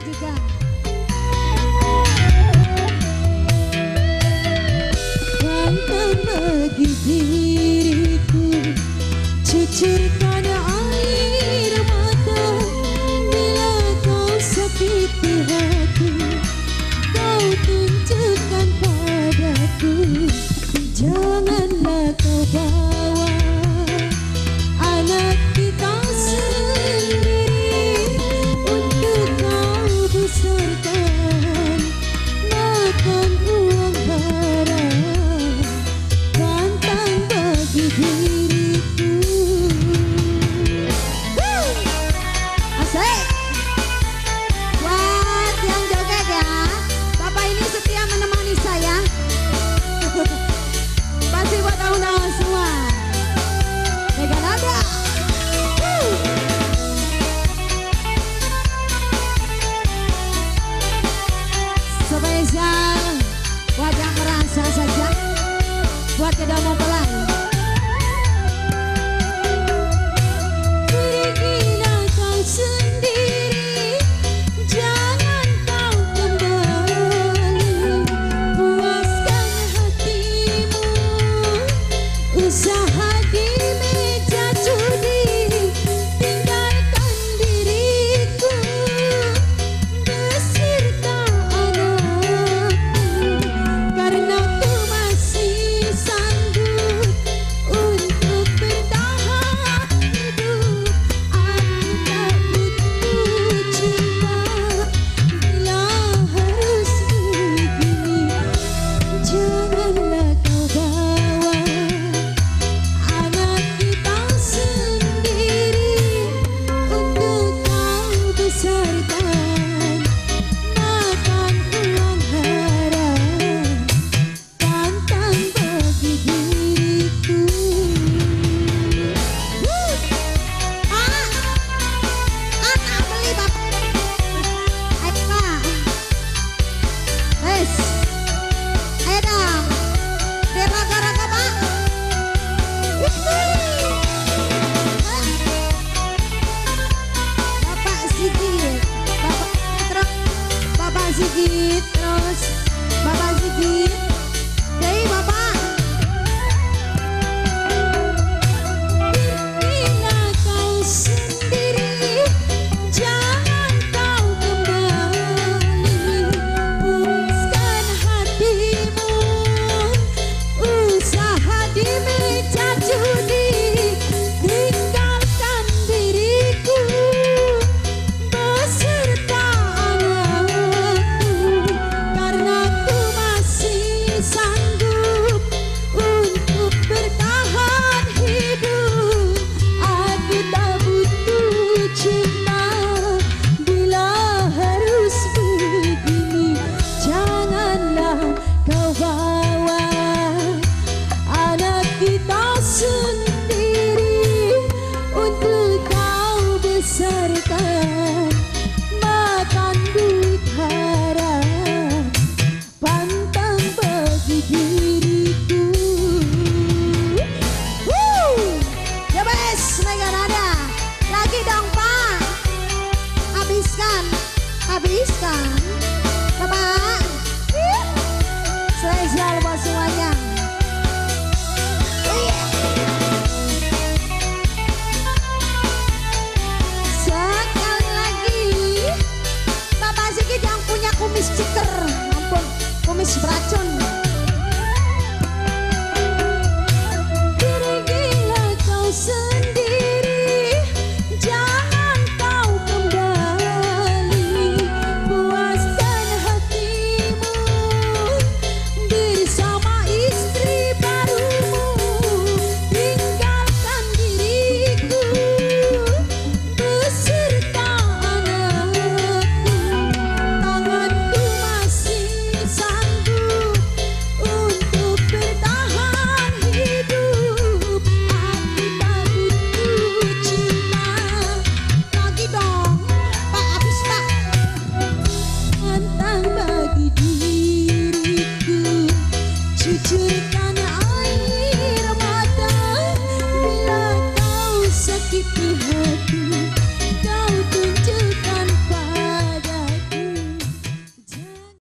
juga. Bantang bagi diriku, cucurkan air mata bila kau sakiti hati, kau tunjukkan padaku. Janganlah kau bawa anak kita sendiri untuk kau besarkan, makan uang haram, pantang bagi diriku. Asik buat yang joget ya, Bapak ini setia menemani saya. Pasti buat tahun-tahun semua. Mega nada. Spesial buat yang merasa saja, buat kedua mempelai. Pergilah kau sendiri, jangan kau kembali, puaskan hatimu, usaha di meja judi, tinggalkan diriku beserta anakku, karena ku masih sanggup untuk bertahan hidup. Aku tak butuh cinta bila harus begini. Janganlah kau bawa anak kita sendiri untuk kau besarkan, makan uang haram, pantang bagi diriku. Anak beli bapak. Ayo Pak. Wes. Ayo dong. Dewa gara-gara Pak. Bapak Sigit, Bapak Sigit, terus Bapak Sigit, dari Bapak. Bila kau sendiri, jangan kau kembali, puaskan hatimu, usaha di meja judi, tinggalkan diriku beserta anakku, karena ku masih sanggup untuk bertahan hidup. Aku tak butuh cinta bila harus begini. Janganlah kau bawa anak kita sendiri untuk kau besarkan, makan duit haram, pantang bagi diriku. Ya bes, mega nada. Lagi dong Pak. Habiskan, habiskan. Bapak. Spesial buat semuanya. Sekali lagi, Bapak Sigit yang punya kumis ceker, ampun, kumis beracun.